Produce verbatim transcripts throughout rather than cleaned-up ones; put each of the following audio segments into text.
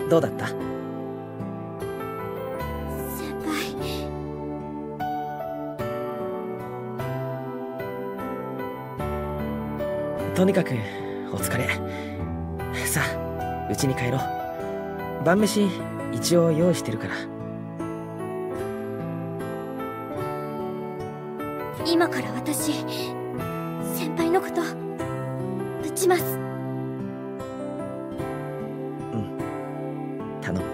どうだった？ 先輩。 とにかくお疲れ。さあ家に帰ろう。晩飯一応用意してるから。 今から私先輩のこと撃ちます。 頼む。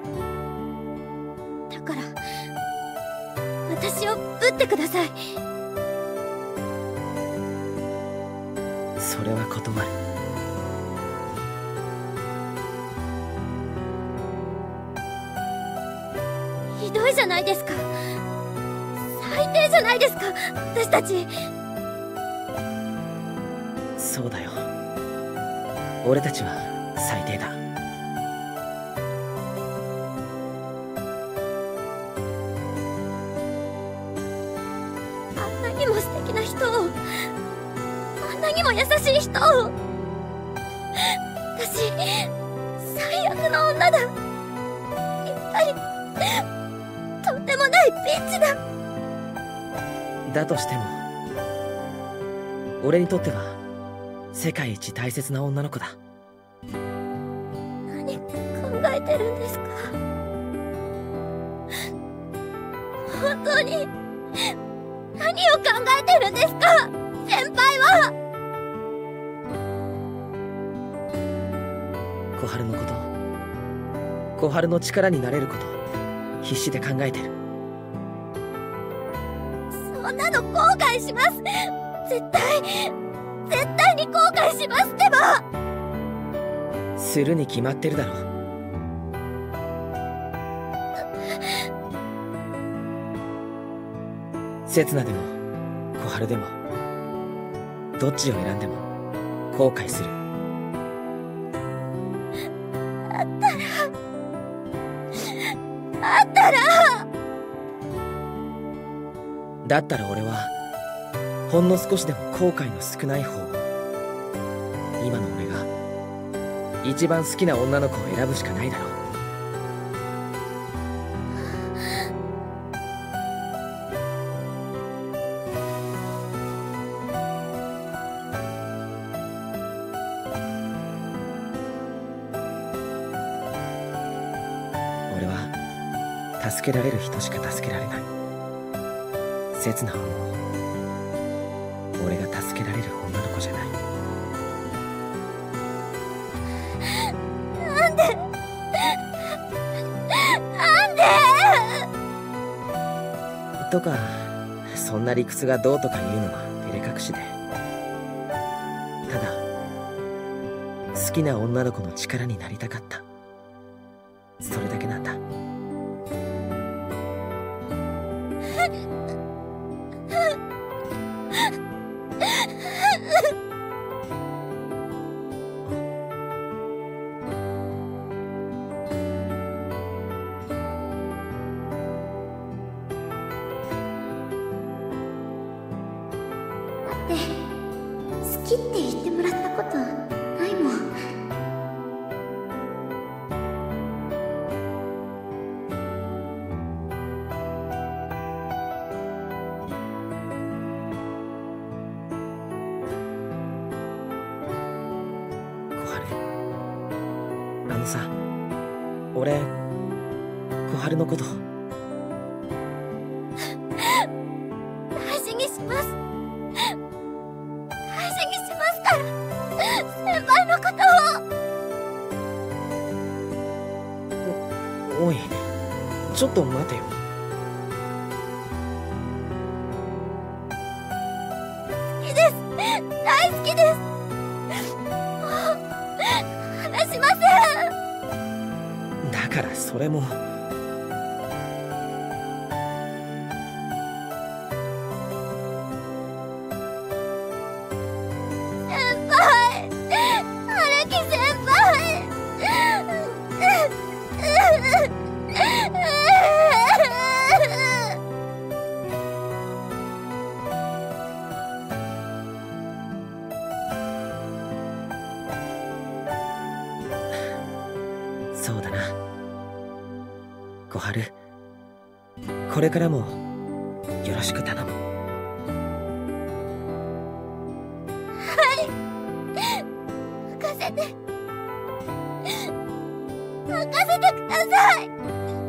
だから私を撃ってください。 それは断る。 ひどいじゃないですか。最低じゃないですか、私たち。 そうだよ。俺たちは最低だ。 あんなにも素敵な人を、あんなにも優しい人を。私最悪の女だ。やっぱりとんでもないビッチだ。 だとしても俺にとっては世界一大切な女の子だ。 何考えてるんですか？本当に何を考えてるんですか、先輩は。 小春のこと、小春の力になれること必死で考えてる。 そんなの後悔します。絶対絶対に後悔しますってば。 するに決まってるだろ。刹那でも小春でもどっちを選んでも後悔する。 あったらあったらだったら俺はほんの少しでも後悔の少ない方を、今の俺が一番好きな女の子を選ぶしかないだろう。俺は助けられる人しか助けられない。刹那はもう俺が助けられる女の子じゃない。 なんでなんでとか、そんな理屈がどうとか言うのは照れ隠しで、ただ好きな女の子の力になりたかった、それだけなんだ。 好きって言ってもらったことないもん。 小春、あのさ、俺小春のこと大事にします。大事にしますから、先輩のことを。 お、おい、ちょっと待てよ。 好きです。大好きです。もう話しません。 だからそれも先輩、荒木先輩。 そうだな。 小春、これからもよろしく頼む。 はい、任せて任せてください。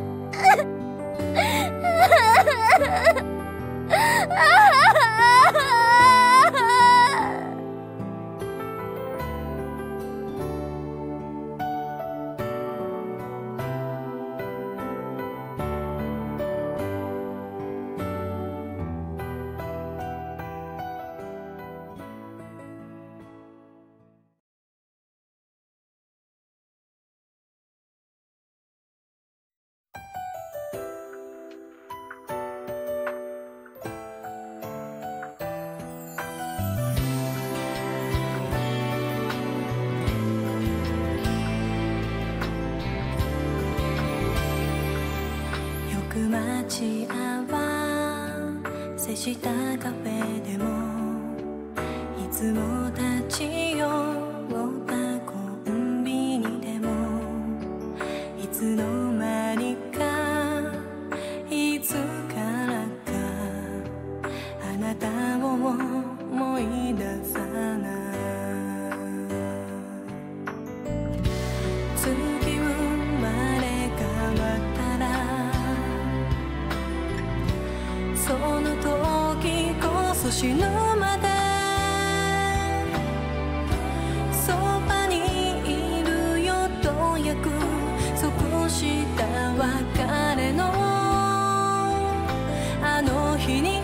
待ち合わせしたカフェでもいつも立ち寄ったコンビニでもいつの間にかいつからかあなたを思い出さない月生まれ変わったらその時こそ死ぬまでそばにいるよと約束した別れのあの日に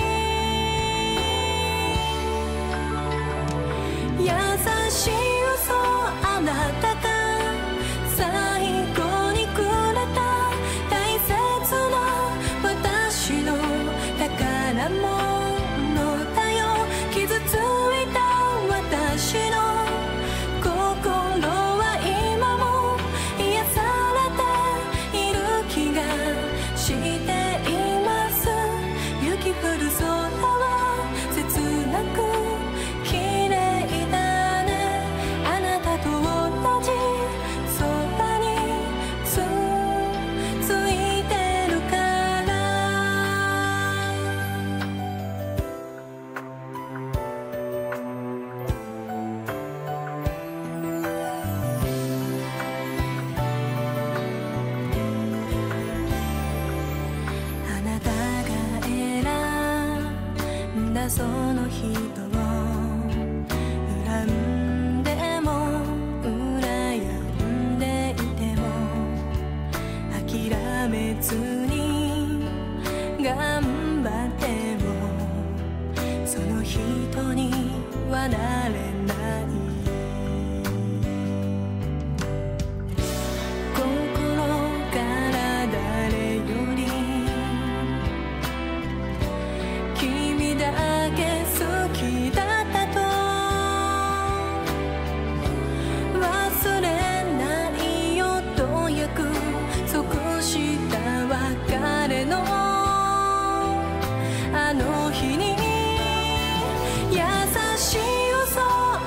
優しい嘘あなたが最後にくれた大切な私の宝物だよ傷ついた私の心は今も癒されている気がしています雪降る空は切なく綺麗だねあなたと同じそばにつついてるからあなたが選んだその人を恨んでも羨んでいても諦めずに頑張ってもその人にはなれない心から誰より君だけ好きだったと忘れないよと約束した別れのあの日に優しい嘘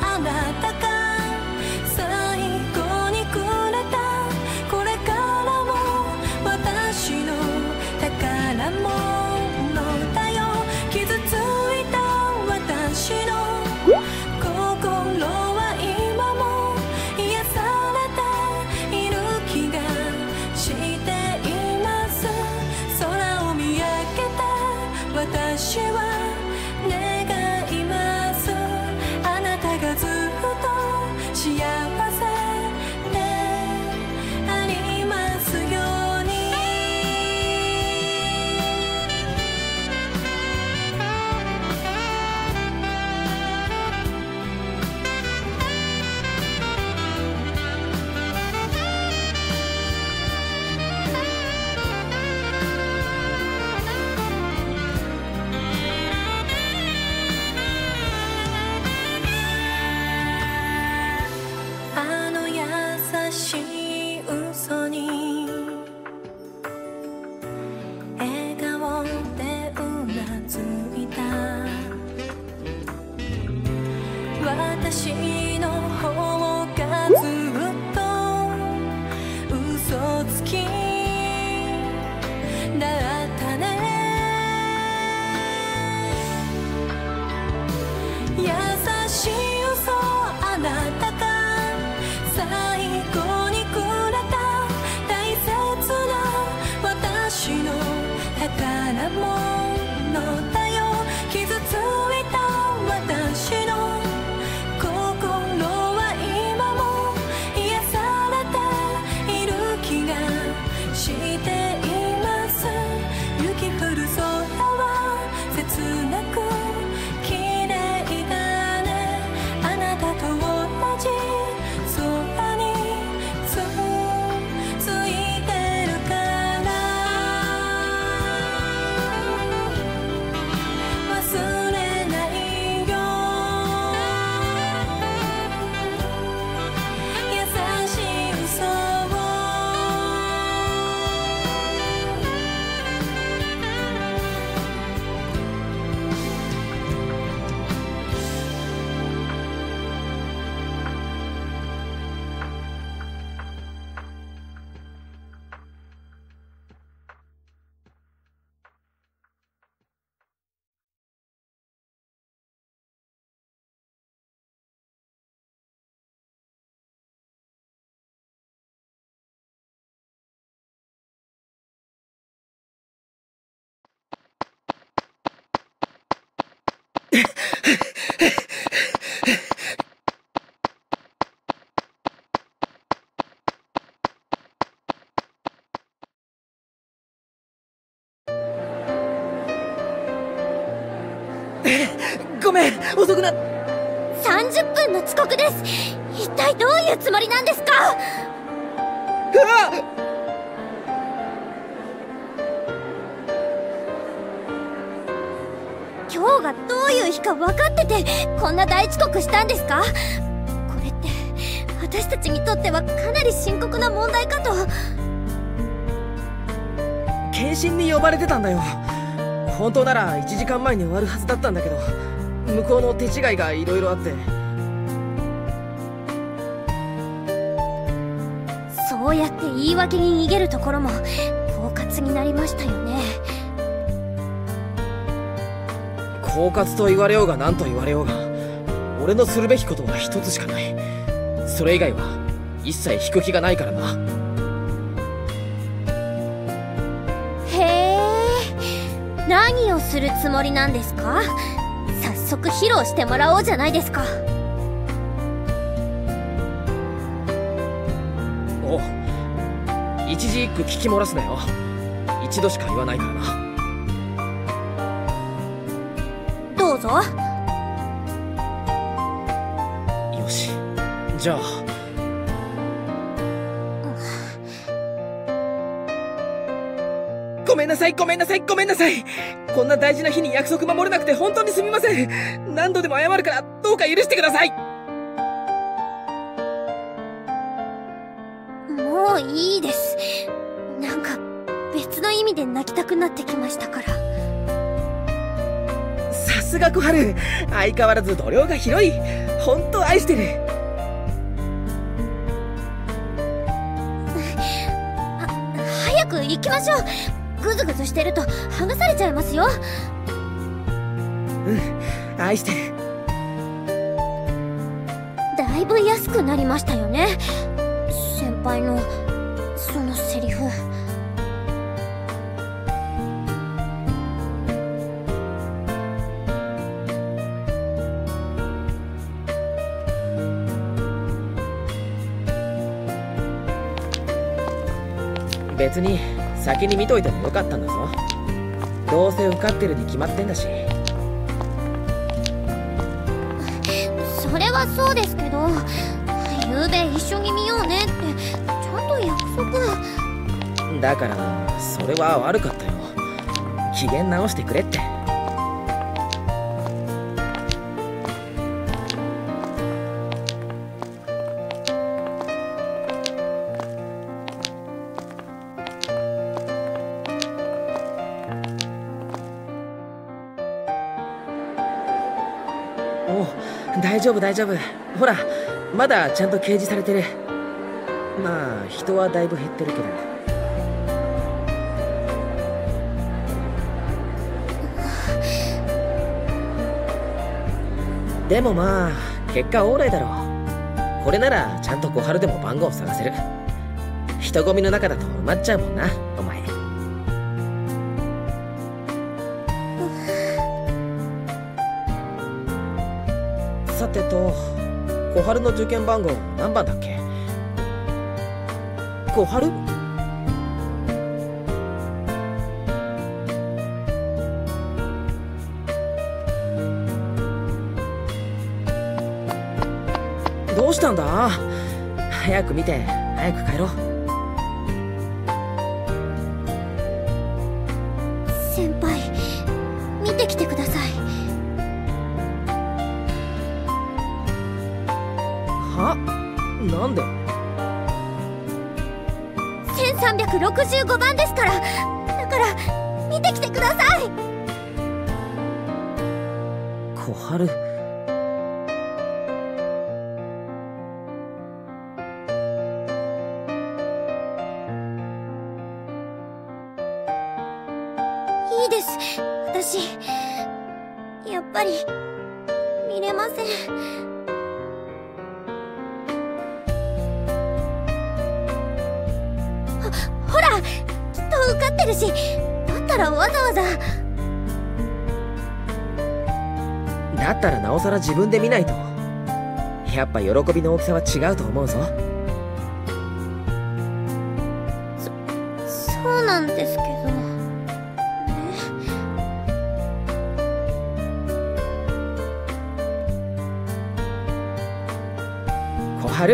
ごめん、遅くなっ。 さんじゅっぷんの遅刻です。一体どういうつもりなんですか？ うわっ！ 今日がどういう日か分かっててこんな大遅刻したんですか？これって私たちにとってはかなり深刻な問題かと。 検診に呼ばれてたんだよ。本当ならいちじかんまえに終わるはずだったんだけど、向こうの手違いがいろいろあって。 そうやって言い訳に逃げるところも狡猾になりましたよね。 狡猾と言われようが何と言われようが、俺のするべきことは一つしかない。それ以外は一切引く気がないからな。 へえ、何をするつもりなんですか？早速披露してもらおうじゃないですか。 おう、一字一句聞き漏らすなよ。一度しか言わないからな。 どうぞ。 よし、じゃあ。ごめんなさい、ごめんなさい、ごめんなさい。こんな大事な日に約束守れなくて本当にすみません。何度でも謝るからどうか許してください。 もういいです。なんか別の意味で泣きたくなってきましたから。 さすが小春、相変わらず度量が広い。本当愛してる。 は早く行きましょう。グズグズしてると剥がされちゃいますよ。 うん、愛してる。 だいぶ安くなりましたよね、先輩のそのセリフ。 別に先に見といてもよかったんだぞ。どうせ受かってるに決まってんだし。 それはそうですけど、昨べ一緒に見ようねってちゃんと約束。 だからそれは悪かったよ。機嫌直してくれって。おう、大丈夫大丈夫。ほら、まだちゃんと掲示されてる。まあ人はだいぶ減ってるけど。でもまあ結果オーライだろう。これならちゃんと小春でも番号を探せる。人混みの中だと埋まっちゃうもんな、お前。さてと、小春の受験番号何番だっけ？小春？どうしたんだ？早く見て、早く帰ろう。 先輩、見てきてください。 は？なんで？ せんさんびゃくろくじゅうごばんですから。だから見てきてください。 小春。 いいです、私やっぱり見れません。ほら、きっと受かってるし、だったらわざわざ。 だったらなおさら自分で見ないと。やっぱ喜びの大きさは違うと思うぞ。 そ、そうなんですけど。 春。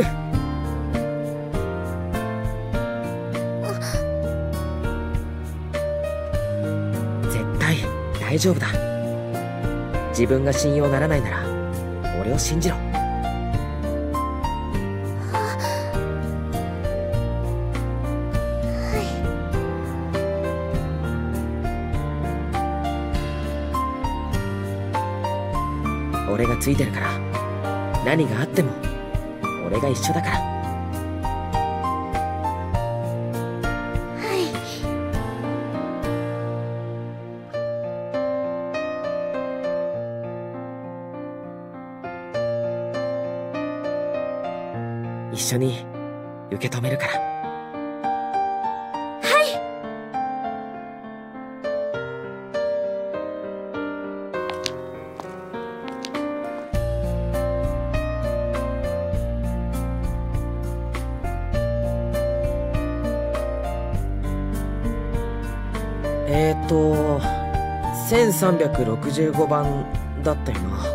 絶対大丈夫だ。自分が信用ならないなら俺を信じろ。俺がついてるから、何があっても俺が一緒だから。 はい。 一緒に受け止めるから。えーっとせんさんびゃくろくじゅうごばんだったよな。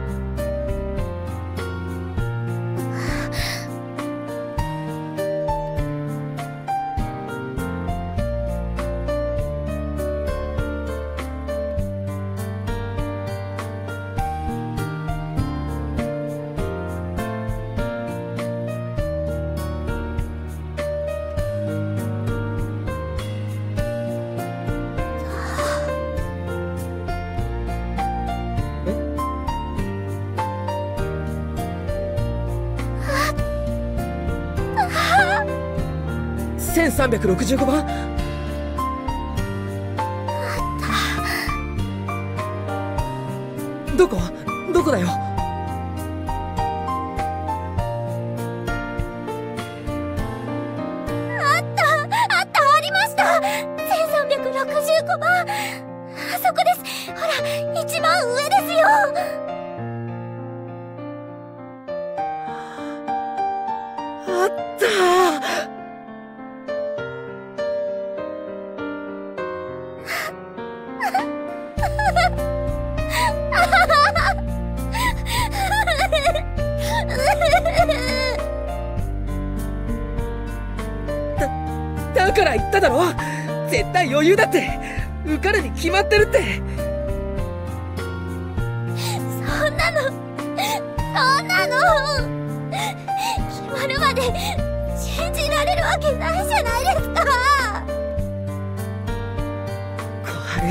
せんさんびゃくろくじゅうごばん。どこどこだよ。 あったあったありました。せんさんびゃくろくじゅうごばん、あそこです。ほら一番上ですよ。 あっただから言っただろ、絶対余裕だって。受かるに決まってるって。 そんなのそんなの決まるまで信じられるわけないじゃないですか。 小春、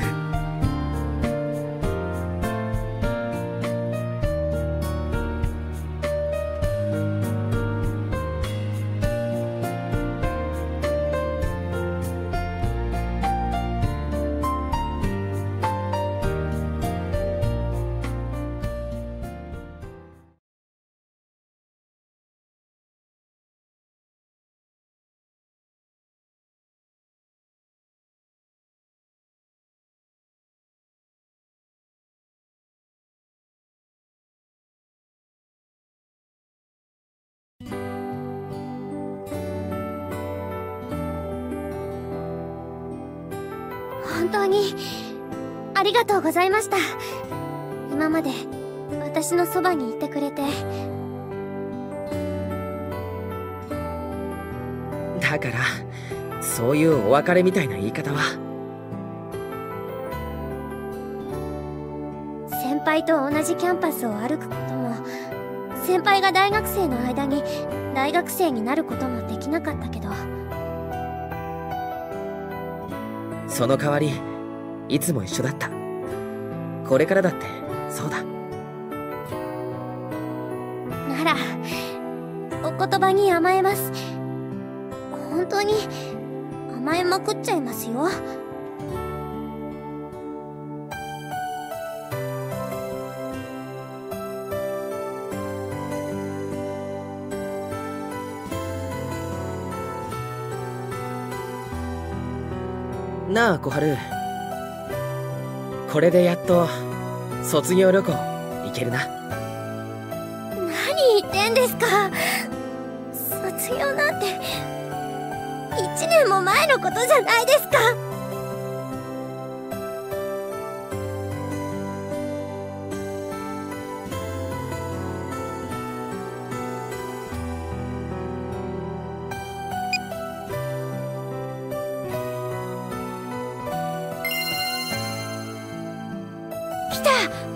本当にありがとうございました。今まで私のそばにいてくれて。 だからそういうお別れみたいな言い方は。 先輩と同じキャンパスを歩くことも、先輩が大学生の間に大学生になることもできなかったけど、 その代わりいつも一緒だった。これからだってそうだ。 ならお言葉に甘えます。本当に甘えまくっちゃいますよ。 なあ小春、これでやっと卒業旅行行けるな。 何言ってんですか。卒業なんて一年も前のことじゃないですか。 来た。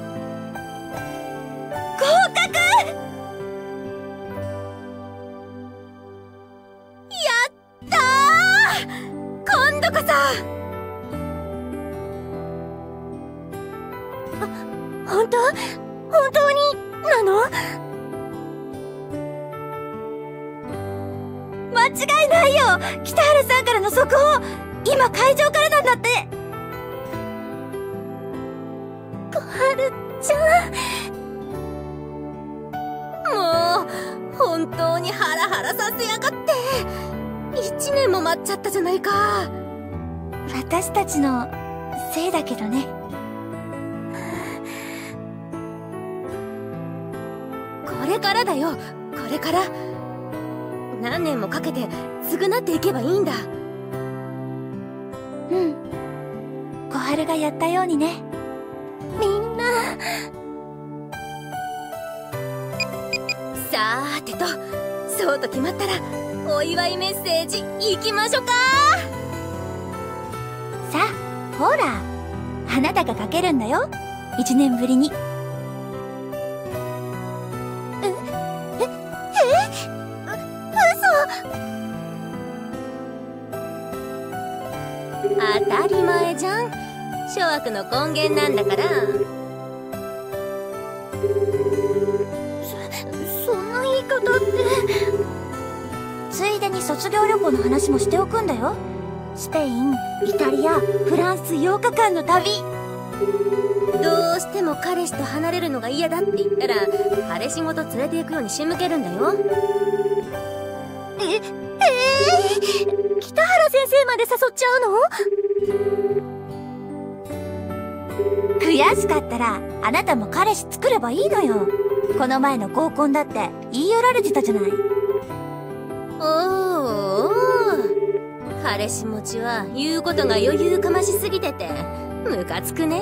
合格。やったー。今度こそ。あ、本当？本当になの？間違いないよ。北原さんからの速報、今会場からなんだって。小春ちゃん、もう本当にハラハラさせやがって。一年も待っちゃったじゃないか。私たちのせいだけどね。これからだよ、これから。何年もかけて償っていけばいいんだ。うん、小春がやったようにね。みんな。さーてと、そうと決まったらお祝いメッセージ行きましょうか。さあ、ほら、あなたが書けるんだよ、一年ぶりに。え、え、え、嘘。当たり前じゃん。諸悪の根源なんだから。そ、そんな言い方って。ついでに卒業旅行の話もしておくんだよ。スペイン、イタリア、フランスようかかんの旅。どうしても彼氏と離れるのが嫌だって言ったら、彼氏ごと連れて行くように仕向けるんだよ。え、えー、北原先生まで誘っちゃうの？悔しかったらあなたも彼氏作ればいいのよ。この前の合コンだって言い寄られてたじゃない。おーおー、彼氏持ちは言うことが余裕かましすぎててムカつくね。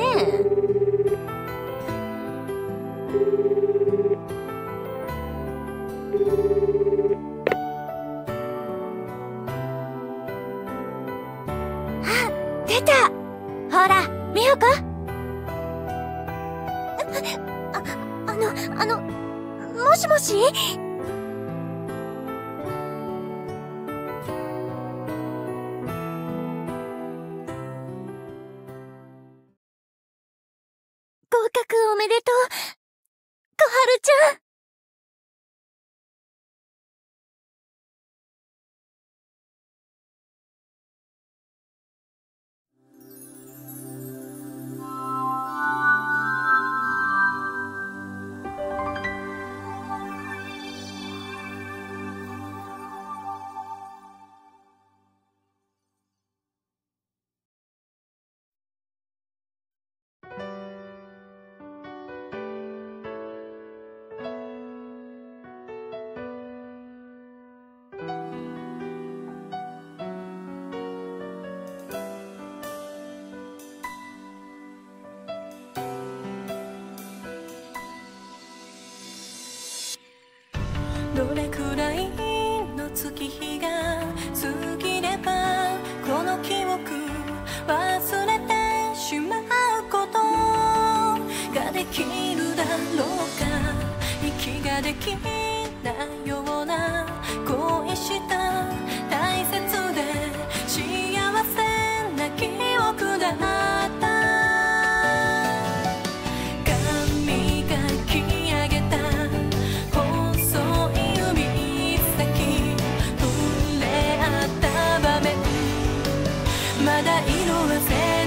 あ、出た。ほら、美穂子。あ、あの、あの、もしもし？合格おめでとう、小春ちゃん。 どれくらいの月日が過ぎればこの記憶忘れてしまうことができるだろうか。息ができないような恋した大切で幸せな記憶だった。まだ色褪せ